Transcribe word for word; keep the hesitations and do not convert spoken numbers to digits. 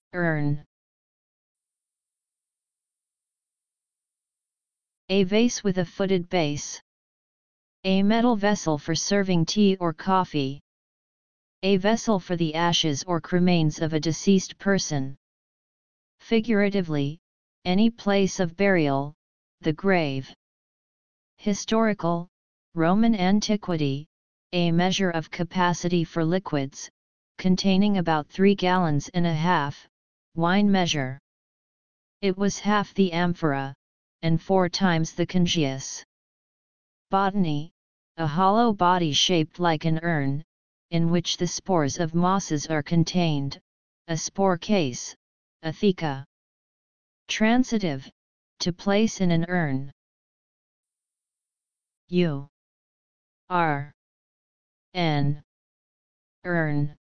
Urn. A vase with a footed base. A metal vessel for serving tea or coffee. A vessel for the ashes or cremains of a deceased person. Figuratively, any place of burial, the grave. Historical, Roman antiquity, a measure of capacity for liquids, containing about three gallons and a half, wine measure. It was half the amphora, and four times the congeus. Botany, a hollow body shaped like an urn, in which the spores of mosses are contained, a spore case, a theca. Transitive, to place in an urn. U R N. Urn.